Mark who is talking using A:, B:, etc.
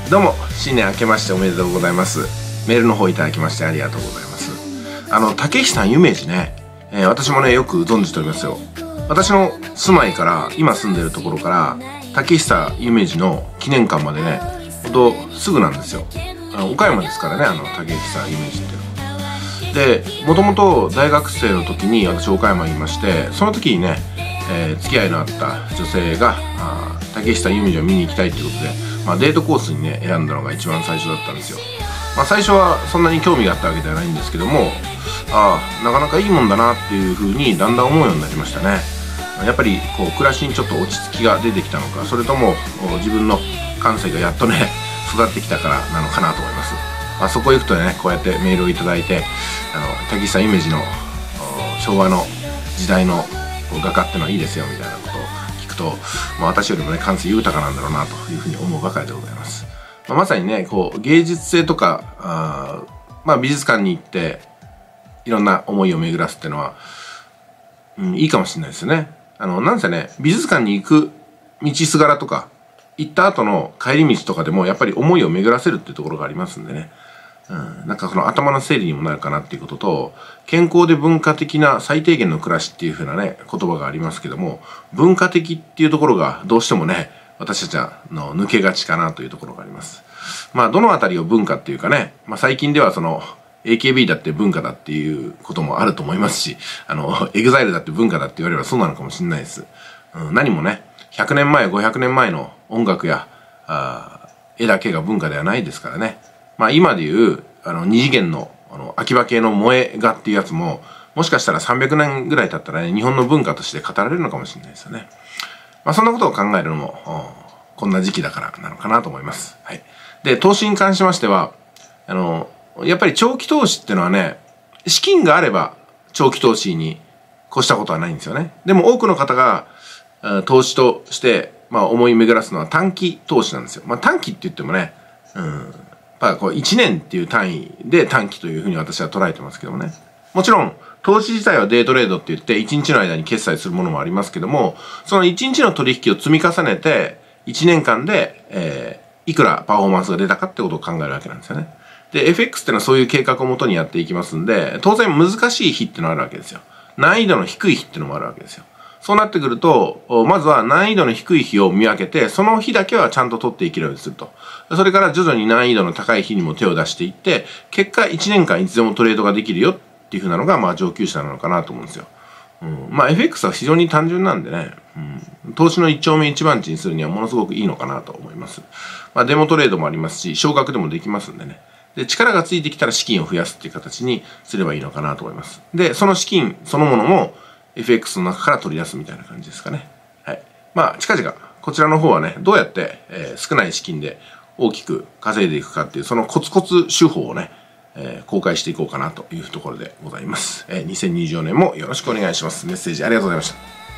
A: どうも新年明けましておめでとうございます。メールの方いただきましてありがとうございます。竹久夢二ね、私もねよく存じておりますよ。私の住まいから今住んでるところから竹久夢二の記念館までねほんとすぐなんですよ。岡山ですからね、竹久夢二っていうので、もともと大学生の時に私岡山にいまして、その時にね、付き合いのあった女性が竹久夢二を見に行きたいということで、デートコースにね選んだのが一番最初だったんですよ。最初はそんなに興味があったわけではないんですけども、なかなかいいもんだなっていう風にだんだん思うようになりましたね。やっぱりこう暮らしにちょっと落ち着きが出てきたのか、それとも自分の感性がやっとね育ってきたからなのかなと思います。そこへ行くとねこうやってメールをいただいて、竹久夢二の昭和の時代の画家ってのはいいですよみたいなことを聞くと、私よりもね感性豊かなんだろうなというふうに思うばかりでございます。まさにねこう芸術性とか美術館に行っていろんな思いを巡らすっていうのは、いいかもしれないですよね。なんせね美術館に行く道すがらとか行った後の帰り道とかでもやっぱり思いを巡らせるっていうところがありますんでね、なんかその頭の整理にもなるかなっていうことと、健康で文化的な最低限の暮らしっていう風なね言葉がありますけども、文化的っていうところがどうしてもね私たちの抜けがちかなというところがあります。どのあたりを文化っていうかね、最近ではその AKB だって文化だっていうこともあると思いますし、EXILE だって文化だって言われればそうなのかもしれないです。何もね100年前500年前の音楽や絵だけが文化ではないですからね。今でいう二次元の秋葉系の萌え画っていうやつももしかしたら300年ぐらい経ったらね日本の文化として語られるのかもしれないですよね。そんなことを考えるのもこんな時期だからなのかなと思います。はい。で投資に関しましてはやっぱり長期投資っていうのはね、資金があれば長期投資に越したことはないんですよね。でも多くの方が投資として思い巡らすのは短期投資なんですよ。短期って言ってもね、こう1年っていう単位で短期というふうに私は捉えてますけどもね。もちろん投資自体はデイトレードって言って1日の間に決済するものもありますけども、その1日の取引を積み重ねて1年間で、いくらパフォーマンスが出たかってことを考えるわけなんですよね。で FX ってのはそういう計画をもとにやっていきますんで、当然難しい日ってのがあるわけですよ。難易度の低い日ってのもあるわけですよ。そうなってくるとまずは難易度の低い日を見分けて、その日だけはちゃんと取っていけるようにすると。それから徐々に難易度の高い日にも手を出していって、結果1年間いつでもトレードができるよっていう風なのが上級者なのかなと思うんですよ。FX は非常に単純なんでね、投資の一丁目一番地にするにはものすごくいいのかなと思います。デモトレードもありますし、少額でもできますんでね。で力がついてきたら資金を増やすっていう形にすればいいのかなと思います。でその資金そのものも FX の中から取り出すみたいな感じですかね。はい。近々こちらの方はねどうやって、少ない資金で大きく稼いでいくかっていうそのコツコツ手法をね、公開していこうかなというところでございます。2024年もよろしくお願いします。メッセージありがとうございました。